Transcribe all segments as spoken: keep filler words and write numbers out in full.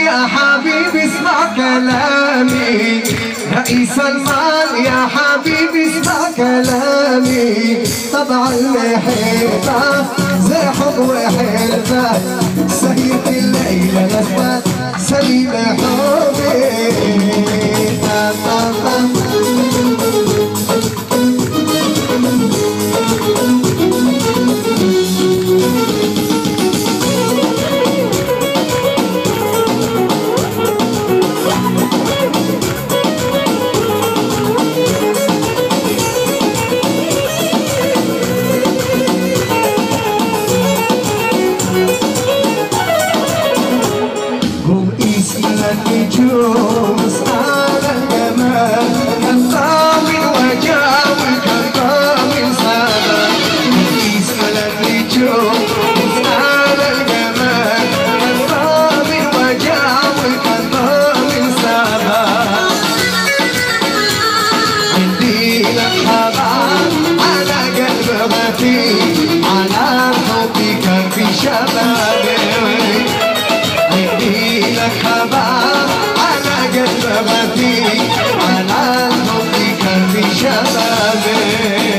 يا حبيبي اسمع كلامي، رئيس المال يا حبيبي اسمع كلامي. طبع المحبة زي حب وحلفة، سهيت الليلة نسمة سليم حبي. النجوم صار الجمال، كالطامن وجاوي كالطامن سما. اسم النجوم صار الجمال، كالطامن وجاوي كالطامن سما. عندي لك حباب على قلب غفير، على حبك في شبابي. عندي لك حباب على قلب غفير، على حبك في شبابي.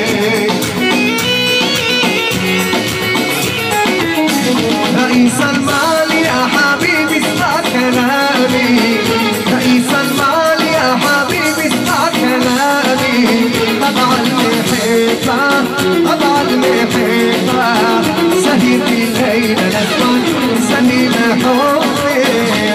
رئيس المال يا حبيبي اسمع كلامي، رئيس المال يا حبيبي اسمع كلامي. طبع المحبة طبع المحبة، سهيت الليلة نسمع سليم حبي.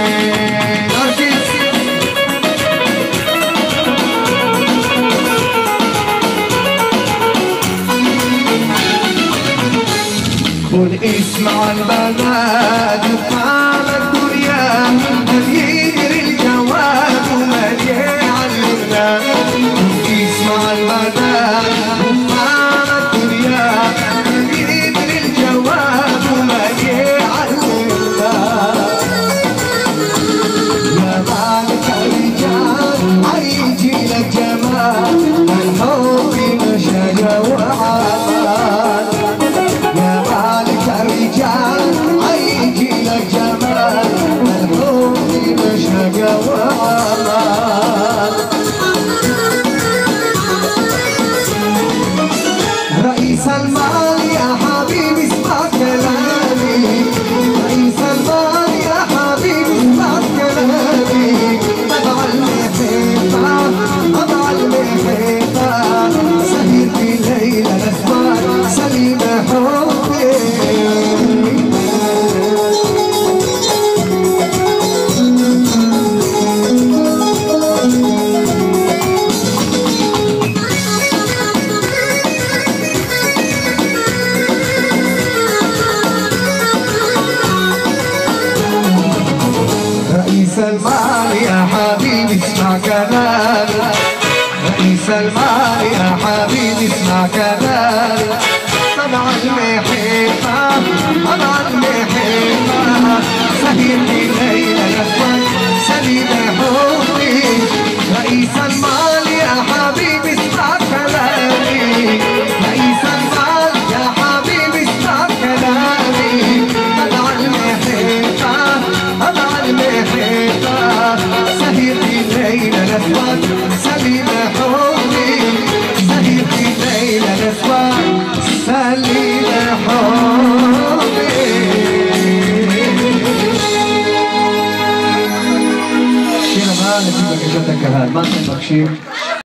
قول اسمع البلد وفعل الدنيا، من يجري الجواب ومن يعلمنا. قول اسمع البلد وفعل الدنيا، من يجري الجواب ومن يعلمنا. يا مالك الرجال عيجي لك جمال، الحب نشا وعمال. يا مالك الرجال عيجي لك جمال، الحب نشا وعمال. رئيس المال يا حبيبي اسمع كلامي، رئيس المال يا حبيبي اسمع كلامي. طبع المحبة طبع المحبة، سهيت الليلة نسمع سليم حبي. رئيس المال يا حبيبي اسمع كلامي، رئيس المال يا حبيبي اسمع كلامي. طبع المحبة طبع المحبة، سهيت الليلة نسمع سليم حبي. رئيس المال يا حبيبي اسمع كلامي، رئيس المال يا حبيبي اسمع كلامي. طبع المحبة طبع المحبة، سهيت الليلة نسمع سليم حبي. سهيت الليلة نسمع سليم حبي. شيل معانا في بكشتك هاد، ما تبكشي.